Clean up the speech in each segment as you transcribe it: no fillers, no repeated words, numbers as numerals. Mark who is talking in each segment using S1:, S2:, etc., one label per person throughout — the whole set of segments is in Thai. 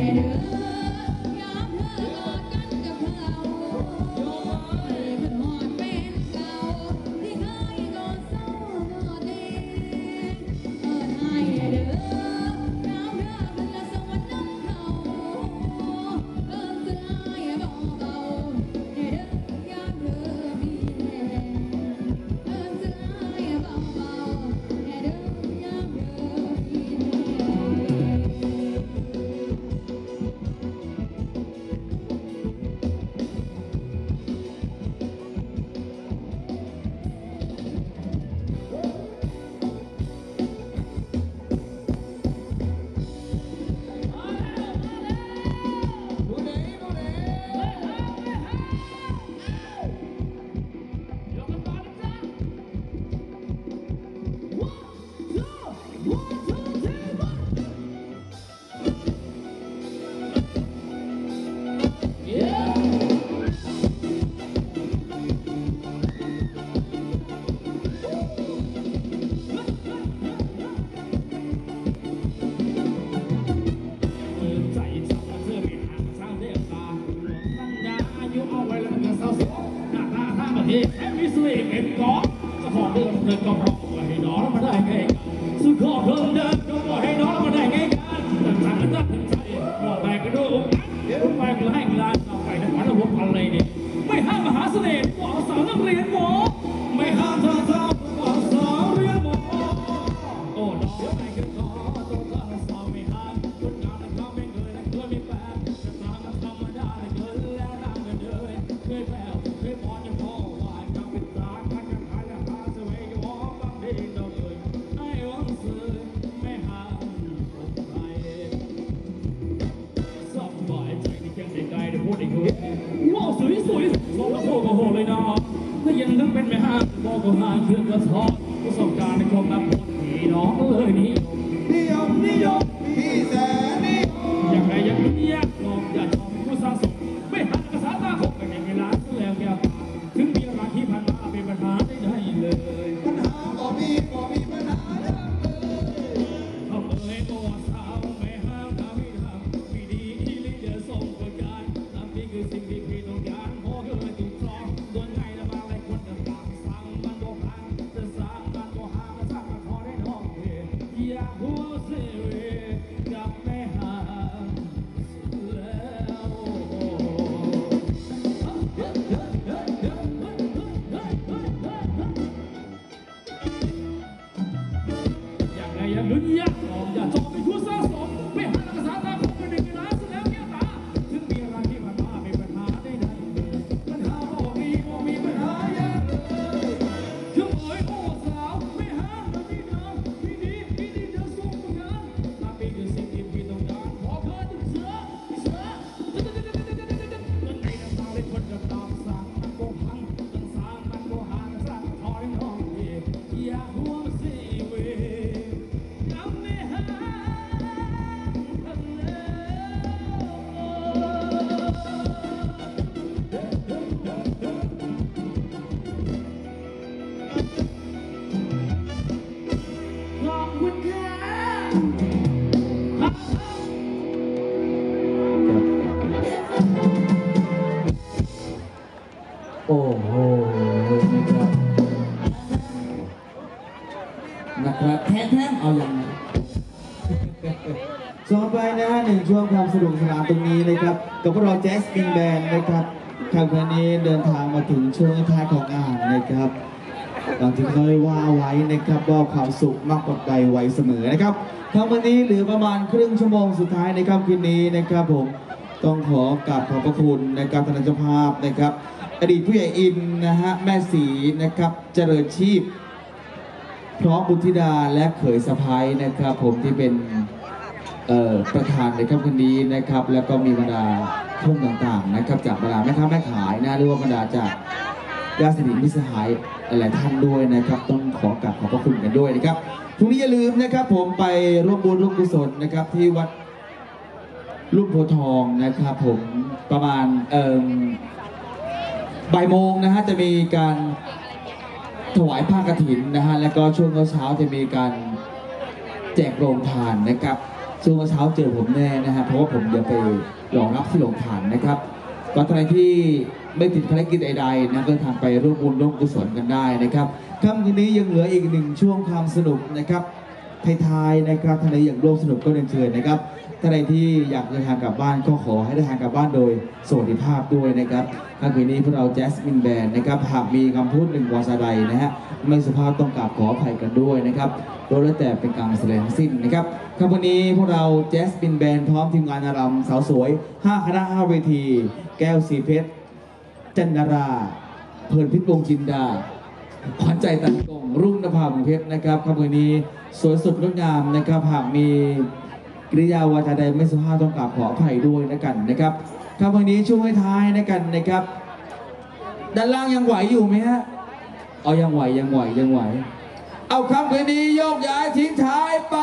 S1: โอ้โหนะครับแท้ๆเอาอย่าง
S2: ต่อไปนะหนึ่งช่วงความสนุกสนานตรงนี้นะครับกับพวกเราแจ๊สกิงแบนด์นะครับครั้งนี้เดินทางมาถึงช่วงท้ายของงานนะครับหลังที่เคยว่าไว้นะครับว่าความสุขมากกว่าใดไว้เสมอนะครับทั้งวันนี้เหลือประมาณครึ่งชั่วโมงสุดท้ายในค่ำคืนนี้นะครับผมต้องขอกราบขอบพระคุณนะครับท่านเจ้าภาพนะครับอดีตผู้ใหญ่อินนะฮะแม่ศรีนะครับเจริญชีพพร้อมบุตรธิดาและเขยสะพ้ายนะครับผมที่เป็นประธานในค่ำคืนนี้นะครับแล้วก็มีบรรดาทุ่งต่างๆนะครับจากบรรดาแม่ค้าแม่ขายนะหรือว่าบรรดาจากญาติสนิทมิตรสหายหลายท่านด้วยนะครับต้องขอกราบขอบพระคุณกันด้วยนะครับพรุ่งนี้อย่าลืมนะครับผมไปร่วมบุญร่วมกุศลนะครับที่วัดลุ่มโพธิ์ทองนะครับผมประมาณบ่ายโมงนะฮะจะมีการถวายผ้ากฐินนะฮะแล้วก็ช่วงเช้าจะมีการแจกโรงทานนะครับช่วงเช้าเจอผมแน่นะฮะเพราะว่าผมจะไปรองรับที่โรงทานนะครับก็ใครที่ไม่ติดภารกิจใดๆนะก็ทางไปร่วมบุญร่วมกุศลกันได้นะครับค่ำคืนนี้ยังเหลืออีกหนึ่งช่วงความสนุกนะครับท้ายๆนะครับท่านใดอยากร่วมสนุกก็เรียนเชิญนะครับท่านใดที่อยากเดินทางกลับบ้านก็ขอให้เดินทางกลับบ้านโดยสวัสดิภาพด้วยนะครับค่ำคืนนี้พวกเราแจสมินแบนด์นะครับหากมีคำพูดหนึ่งวาจาใดนะฮะไม่สุภาพต้องกราบขออภัยกันด้วยนะครับโดยแล้วแต่เป็นการแสดงทั้งสิ้นนะครับค่ำคืนนี้พวกเราแจสมินแบนด์พร้อมทีมงานอารำสาวสวย5คณะ5เวทีแก้วสีเพชรจันดาราเพลินพิษวงศ์จินดาขวัญใจตันกงรุ่งนภาพงเพชรนะครับค่ำคืนนี้สวยสดงดงามนะครับหากมีกิริยาวาจาใดไม่สุภาพต้องกราบขออภัยด้วยนะกันนะครับค่ำคืนนี้ช่วงท้ายนะกันนะครับด้านล่างยังไหวอยู่ไหมฮะเอายังไหวเอาค่ำคืนนี้โยกย้ายทิ้งท้ายไป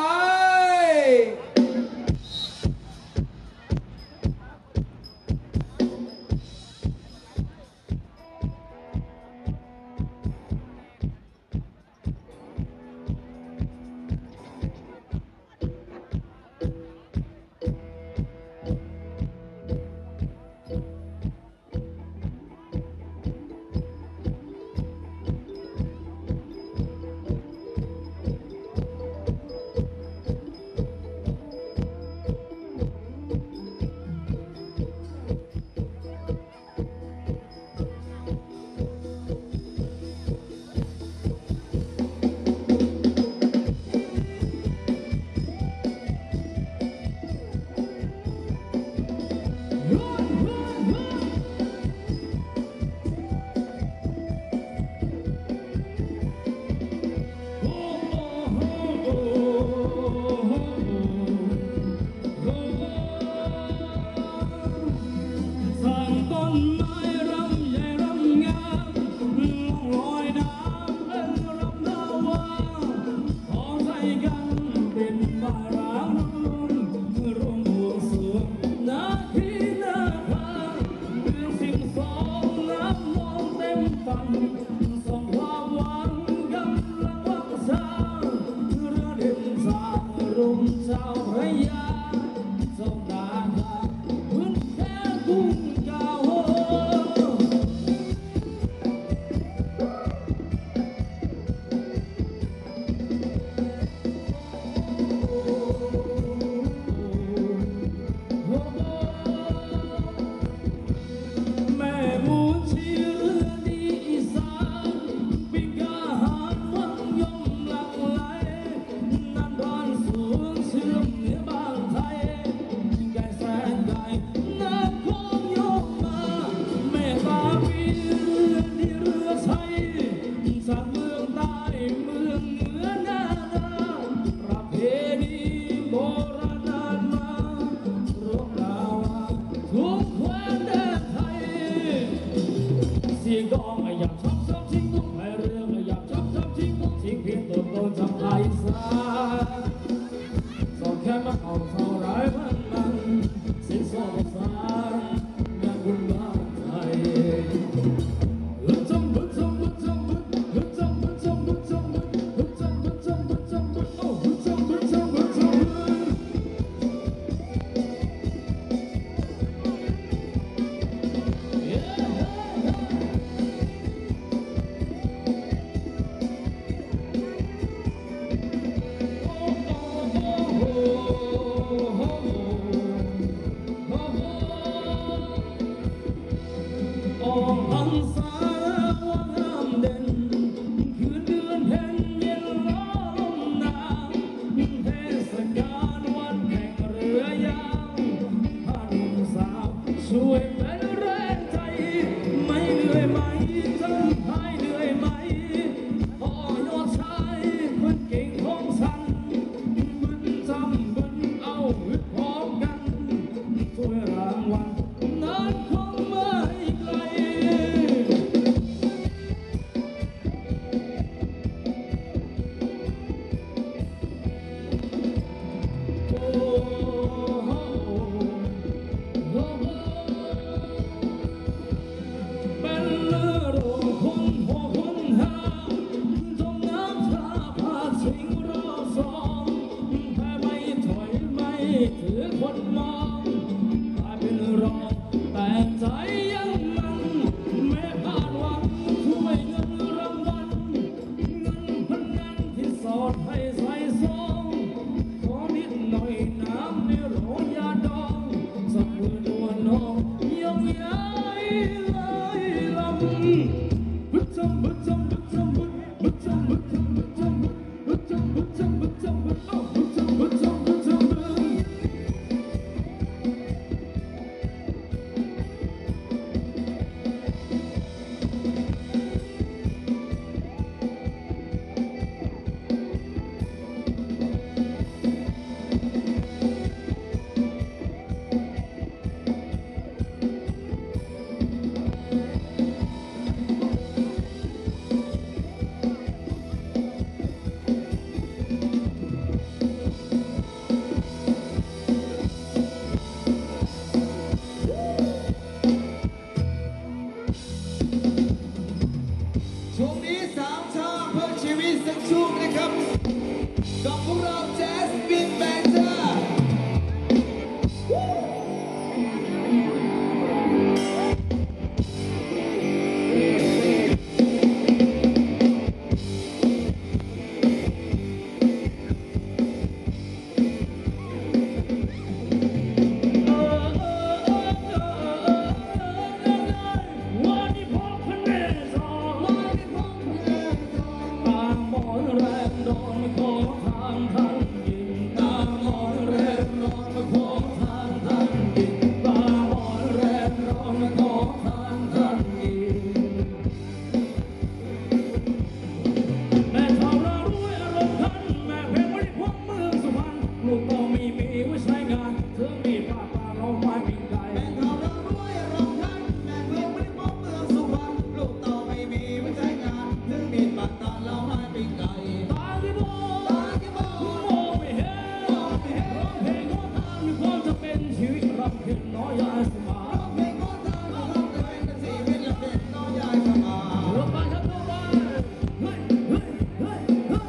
S3: มีปากตาเราไม่เป็นไก่
S2: แม่เราเรารวยเราทันแม่เมืองไม่ได้พบเมืองสุพรรณลูกเต่าไม่มีไม่ใช่งานถึงมีปากตาเราไม่เป็นไก่
S3: ตาที่บอด
S2: ตาที่บอ
S3: มองไม่เห็นร้องเพลงของทางมีความจะเป็นชีวิตรำเพ็ญน้อยยายสมา
S2: เพลงของทางเราจะเป็นชีวิตและเป็นน้องยายสมา
S3: ลงไปครับลงไปเฮ้ยเฮ้ยเฮ้ยเฮ้ย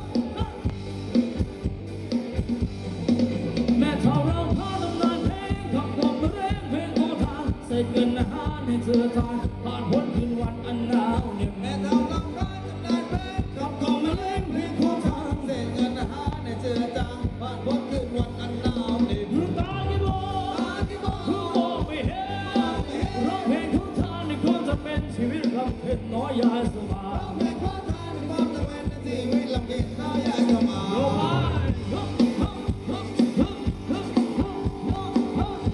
S3: แม่เท่าเราพาตำนานเพลงขับกล่อมเพลงของทางใส่เกินอาหารในเสื้อทานผ่านพ้นคืนวันอันหนาวเหน็บ
S2: แม่เท่าเราร้ายจำนานเป็นกับกองมาเล่นเพลงของทางเศษเงินหาในเจือจางผ่านพ้นคืนวันอันหนาวเหน็บ
S3: ตาที่บอ
S2: ตา
S3: ด
S2: ที่บอ
S3: คือมองไม่เห็นร้องเพลงของทางในความจะเป็นชีวิตรำเพ็ญน้อยยายสมา
S2: เพลงของทางความจะเป็นชีวิตและเป็นน้องยายสมา
S3: ลงไปฮึบฮึบฮึบฮึบฮึบฮึบฮึบ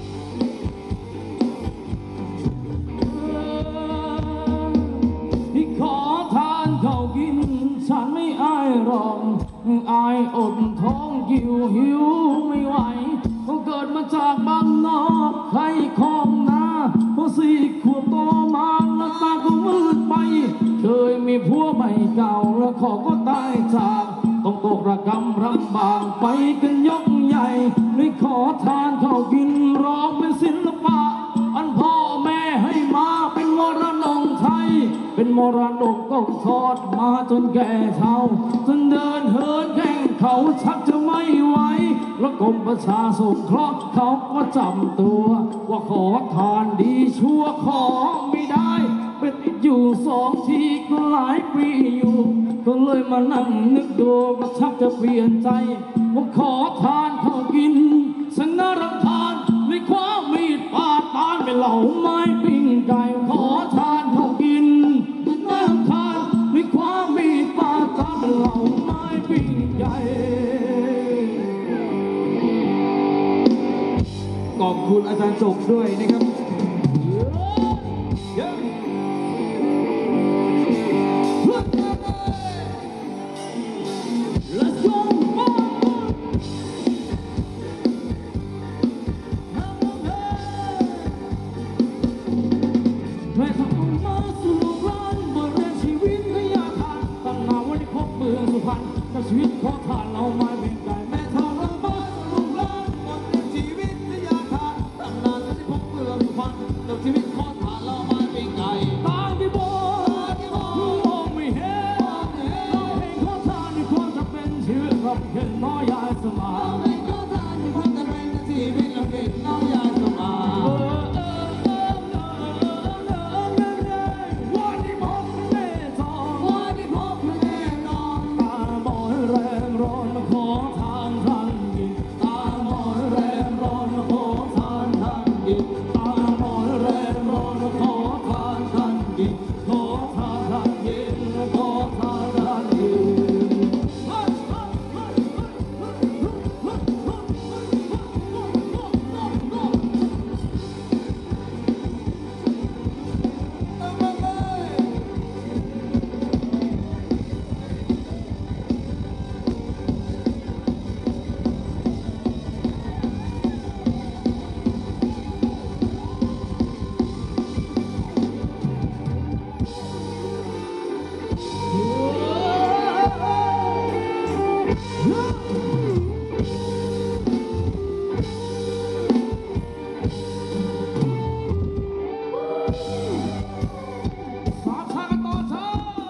S3: ที่ขอทานเขากินฉันไม่อายหรอกอายอดท้องหิวไม่ไหวเขาเกิดมาจากบ้านนอกใครของนาพอ4 ขวบโตมาแล้วตาก็มืดไป เคยมีผัวใหม่เก่าแล้วเขาก็ตายจากต้องตกระกำลำบากไปกันยกใหญ่เลยขอทานเขากินร้องเป็นศิลปะ อันพ่อแม่ให้มาเป็นมรดกไทย เป็นมรดกต้องทอดมาจนแก่เฒ่าจนเดินเหินแข่งเขาชักจะไม่ไหวแล้วกรมประชาสงเคราะห์เขาก็จำตัว ว่าขอทานดีชั่วขอไม่ได้ เป็นติดอยู่2 ทีก็หลายปีอยู่ ก็เลยมานั่งนึกดูก็ชักจะเปลี่ยนใจว่าขอทานเขากินสนารำทานไม่คว้ามีดปาดตานไปเหล่าไม้ปิ้งไก่ขอทานเขากินน้ำทานไม่คว้ามีดปาดตานไปเหล่าไม้ปิ้งไก่
S2: ขอบคุณอาจารย์จบด้วยนะครับ
S3: Let's go! แม่ทำมาสู่ร้านบริเวณชีวิตก็ยากทานตั้งนานวันที่พบเมืองสุพรรณแต่ชีวิตขอทานเราไม่เป็นไก่แม่ทำเรามาสู่ร้านบริเวณชีวิตก็ยากทานตั้งนานวันที่พบเมืองสุพรรณแต่ชีวิตขอทานเราไม่เป็นไก่ตาที่บอดมองไม่เห็นร้องเพลงขอทานในความจะเป็นชีวิตเราเห็นน้อยยายสมา
S2: ชีวิตเราเป็นน้องยายสมา
S3: วันที่พบแม่ทอง
S2: วันที่พบแม่น้อง
S3: ตาบอดแรงร้อนมาขอทานท่านกินตาบอดแรงร้อนมาขอทานท่านกินตาบอดแรงร้อนมาขอทานท่านกินขอทานท่านกินขอทานท่านกิน สามชากันต่อเช้า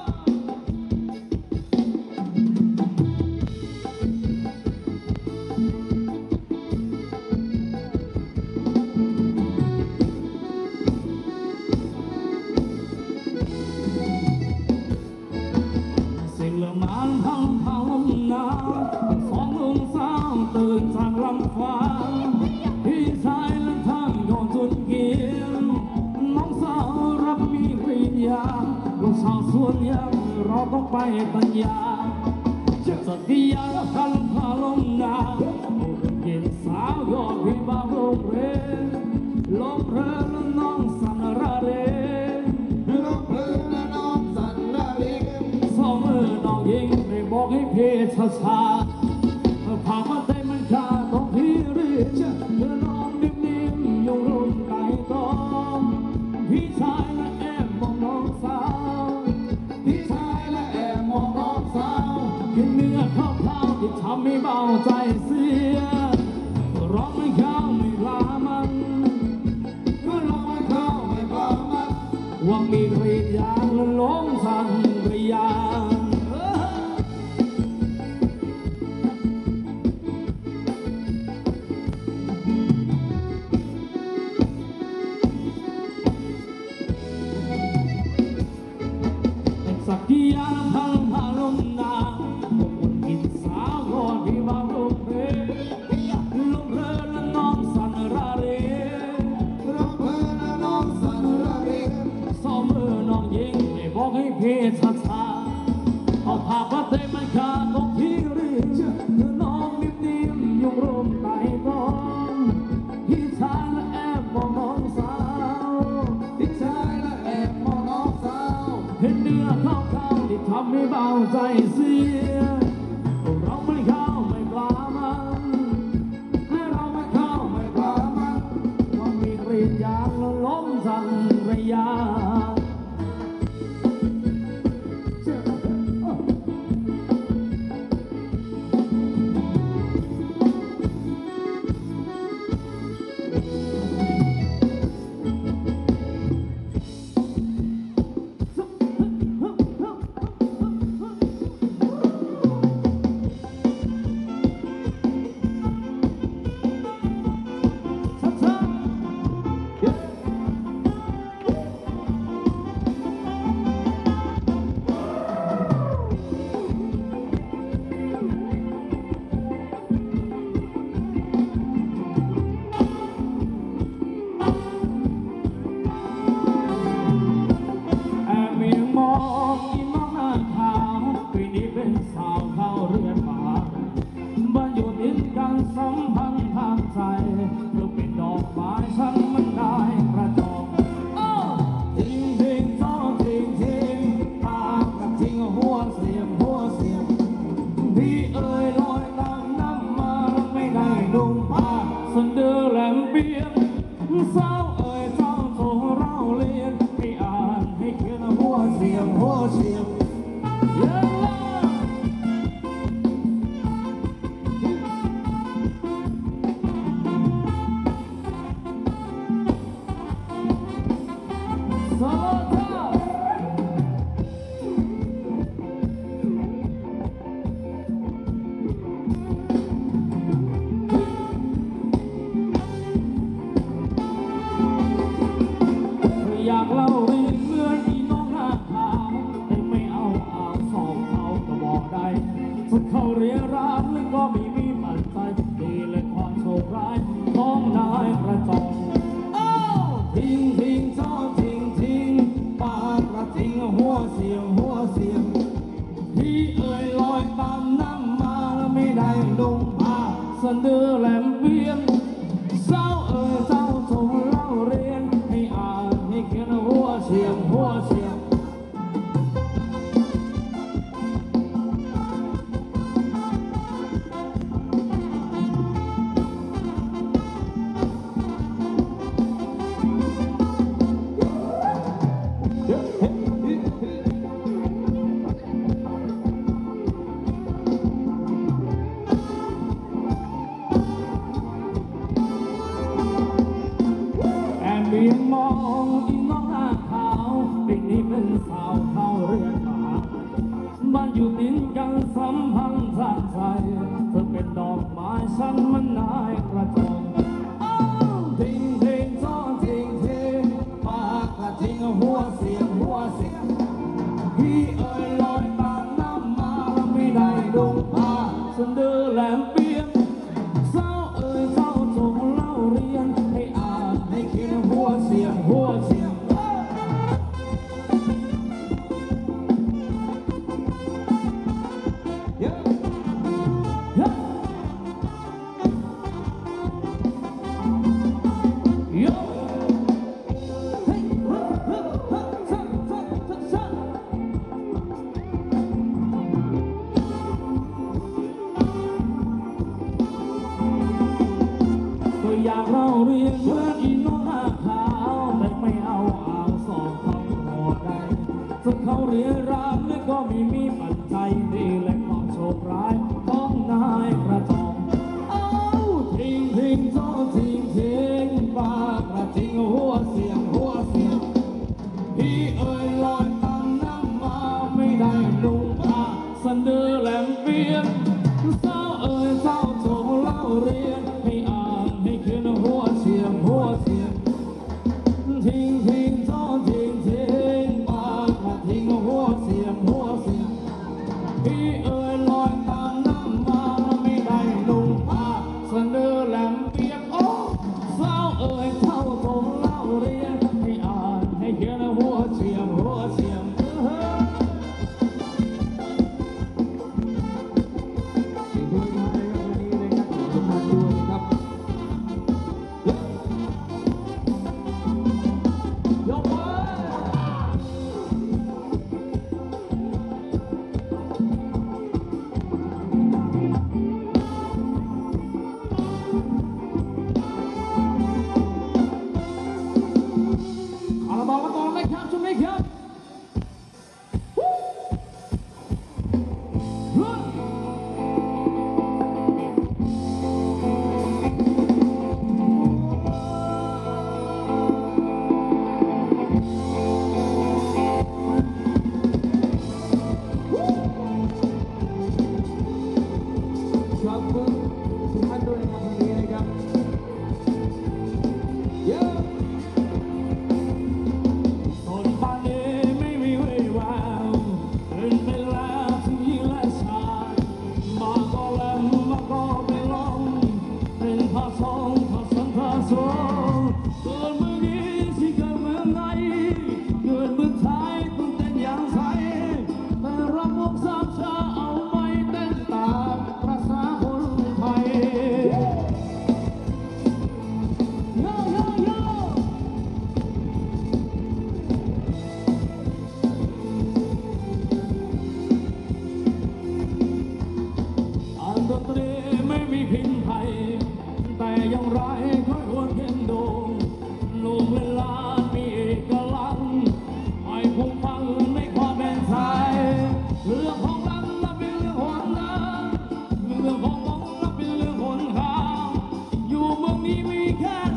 S3: สิ่งเหล่านั้นพังพังลมหนาว2 โมงเช้าตื่นจากลำฟ้าพี่ชายและท่านก่อนจนเกียงน้องสาวรับมีปริญญาลูกสาวส่วนยังเราต้องไปปัญญาสัตยาและพันพาลมหนาวเย็นสาวยอดพิบาลมเรลมเพลินและน้องสันระเร
S2: น้องเพลินและน้องสันนาลิก
S3: สองมือน้องยิงได้บอกให้เพชรช้าๆพามาเต้นมันขาดต้องพี่รีบเธอน้องใจเสียร้องไม่เข้าไม่กล้ามันร้องไม่เข้าไม่กล้ามันว่ามีกรีดยางและล้มสั่นกรียางสักกี่ยามพังพาลมหนาวคนกินสาวก่อนที่มาลมเพลลมเพลและน้องสันระเรลมเพลและน้องสันระเรสองมือน้องยิงไม่บอกให้เพศชาชาเอาผ้าพัดเตะมันขาดตกที่ริมน้องนิ่มๆยุ่งร่มไต่ตองพี่ชายและแอบมองน้องสาวพี่ชายและแอบมองน้องสาวเห็นเนื้อเข้าที่ทำให้เบาใจเสียเราไม่เข้าไม่กล้ามันให้เราไม่เข้าไม่กล้ามันว่ามีกรีดยางแล้วล้มสั่นระยะสัมพันธ์ทางใจเธอเป็นดอกไม้ฉันมันได้กระจอกทิ้งทิ้งจ้อทิ้งทิ้งปากกับทิ้งหัวเสียงพี่เอ๋ยลอยตามน้ำมาไม่ได้นุ่งผ้าสันเดือแหลมเปียกสาวเอ๋ยเจ้าโตเราเรียนให้อ่านให้เขียนหัวเสียงอยากเล่าเรียนเมื่อที่น้องหน้าขาวแต่ไม่เอาสอบเขาก็บอกได้สุดเขาเรียนรักแล้วก็ไม่มีปัจจัยดีและความโชคร้ายของนายกระจอกทิ้งจ้อทิ้งปากกระทิ้งหัวเสียงพี่เอ๋ยลอยตามน้ำมาแล้วไม่ได้ลงผ้าสันเดือแหลมเวียนสาวเอ๋ยเจ้าจงเล่าเรียนให้อ่านให้เขียนหัวเสียงเพียงมองอีน้องหน้าขาวปีนี้เป็นสาวเข้าเรือนมาบ้านอยู่ติดกันสัมพันธ์สร้างใจเธอเป็นดอกไม้ฉันมันนายกระจอกทิ้งจ้อทิ้งปากกระทิ้งหัวเสียงพี่เอ๋ยลอยตามน้ำมาไม่ได้ดงผ้าฉันเดือแหลมเปียกสาวเอ๋ยเจ้าจงเล่าเรียนให้อ่านให้เขียนหัวเสียงอยากเล่าเรียนเพื่อนอีน้องหน้าขาวแต่ไม่เอาสอบเขาพอได้สุดเขาเรียนรักและก็ไม่มีปัจจัยดีและความโชคร้ายของนายกระจอก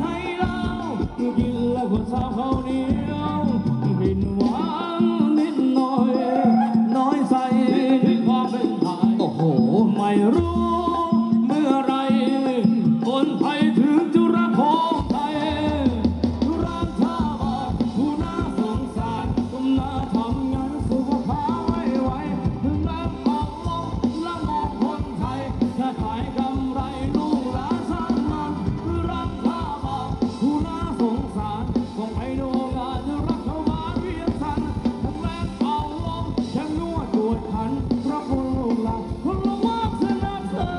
S3: ให้เรากินแล้วก็เช้าข้าวเหนียวผิดหวังนิดหน่อยน้อยใจที่ความเป็นไทย
S1: โอ้โห
S3: ไม่รู้เมื่อไรคนไทยถึงจะรักของไทยรักชาติผู้น่าสงสารก้มหน้าทำงานสุขภาพไม่ไหวถึงแม้ออกลงและมองคนไทยแค่ขายกำไรลูกหลานสร้างมันรักชาติผู้น่าสงสารต้องไปดูงานรักชาวบ้านเวียงจันทร์ถึงแม้ออกลงยังนวดตรวจขันเพราะคนลูกหลานคนละว่าชนะเธอ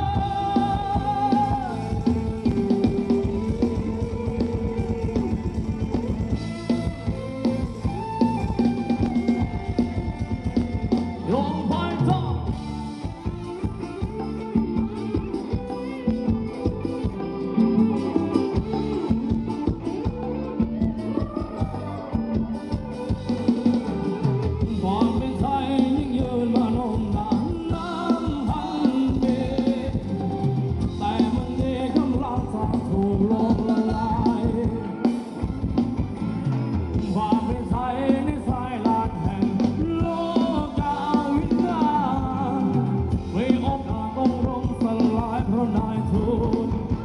S3: ลงไปต่อความเป็นไทยยิ่งยืนมานมนานน้ำพันปีแต่มันนี้กำลังจะถูกลมละลายความเป็นไทยในสายหลักแห่งโลกาวินาไม่โอกาสต้องร่มสลายเพราะนายทุน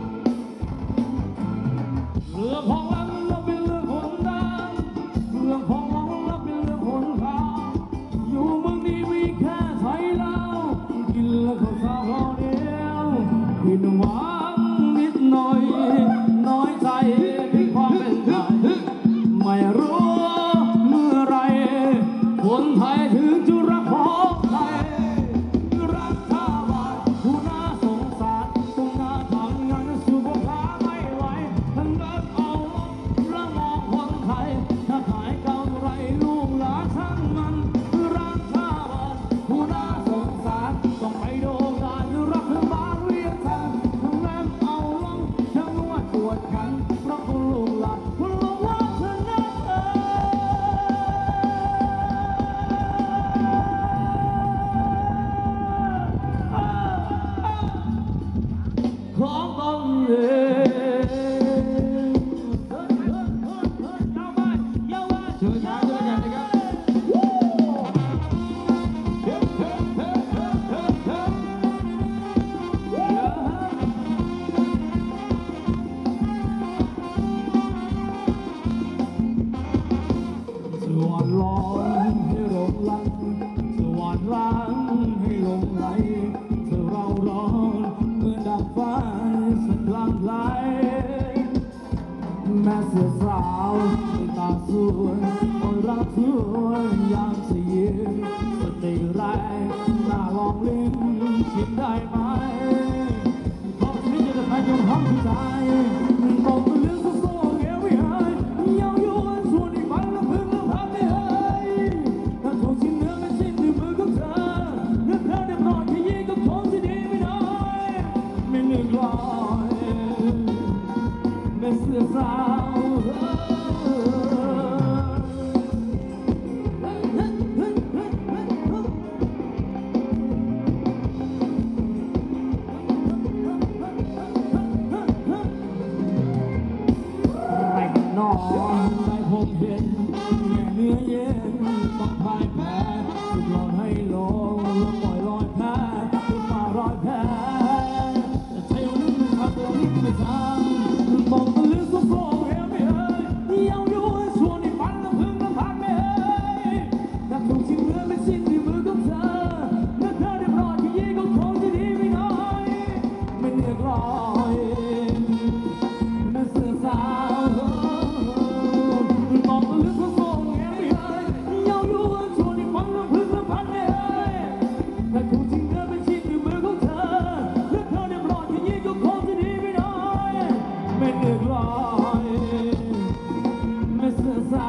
S3: เรื่องของเราเราเป็นเรื่องคนดังเรื่องของเราเราเป็นเรื่องคนทางอยู่เมืองนี้มีแค่ไทยเรากินแล้วก็สาวเราเดียวผิดหวังนิดหน่อยน้อยใจที่ความเป็นไทย ไม่รู้เมื่อไรคนไทยถึงจะรักของไทยรักชาติผู้น่าสงสารต้องน่าทำงานสุขภาพไม่ไหวทั้งเดินเอาและมองคนไทยถ้าขายกำไรลูกหลานช่างมันรักชาติผู้น่าสงสารต้องไปดูงานรัฐบาลเวียงจันทร์ทั้งแรมเอาลงทั้งนวดตรวจขันเพราะคุณลูกหลานคุณลูกว่าชนะเธอ ของตนเองเชิญทางด้วยกันนะครับสวนลอยให้ลมลันสวนรังให้ลมไหลเธอเราร้อนเหมือนดับไฟสักกลางไหลแม่เสือสาวในตาสวยคนรักสวยยามเสียสติแรงน่าลองลิ้มชิมได้ไหมเพราะชีวิตจะได้ยังห้องที่ใจบอกตัวเรื่องโซ่เงี้ยไม่หายยังอยู่อันส่วนอีกฝันและพึ่งและพักไม่หายถ้าถูกชิ้นเนื้อไม่ชิ้นด้วยมือของเธอเนื้อเธอเรียบร้อยแค่ยี่กับของที่ดีไม่น้อยไม่เหนื่อยกลอยไม่เสื่อสาว นอนได้พบเห็นแง่เนื้อเย็นต้องพ่ายแพ้สุดลองให้ลงแล้วปล่อยลอยแพ้สุดมารอยแพ้แต่ใจวันนี้ไม่ทำตัวนี้ไม่ทำบอกตัวลืมสุดโซ่เฮ้ยไม่เฮ้ยยังอยู่ในส่วนที่ฝันและพึ่งและพันไม่เฮ้ยถ้าถูกชิ้นเนื้อไม่สิ้นที่มือของเธอเมื่อเธอเรียบร้อยที่ยี่ก็คงจะดีไม่น้อยไม่เหนื่อยกลอยไม่เสื่อสาว บอกตัวลึกของโซ่เงี้ยไม่เฮ้ยยังอยู่อันส่วนที่ฝันและพึ่งและพันไม่เฮ้ยถ้าถูกชิ้นเนื้อไม่สิ้นที่มือของเธอเมื่อเธอเรียบร้อยที่ยี่ก็คงจะดีไม่น้อยไม่เหนื่อยกลอยไม่เสื่อสาว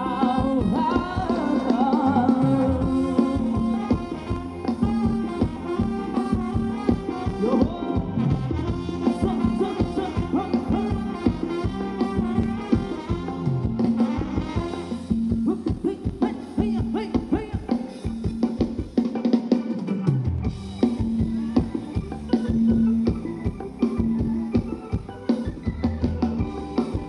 S3: เ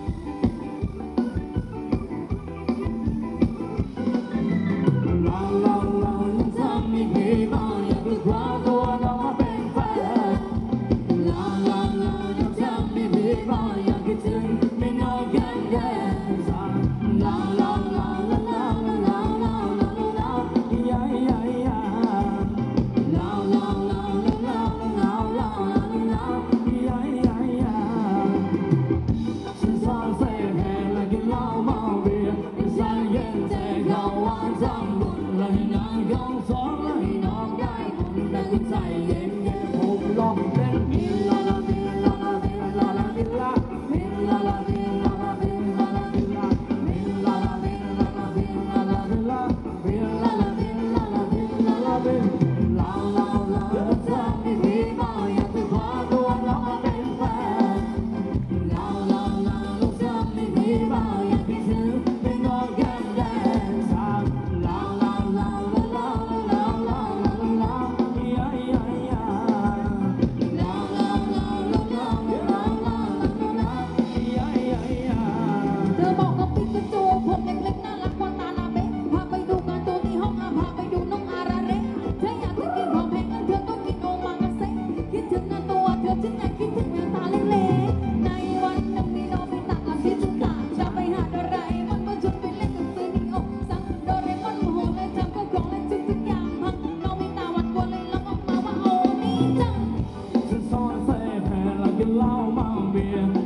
S3: เหล้าเมาเบียร์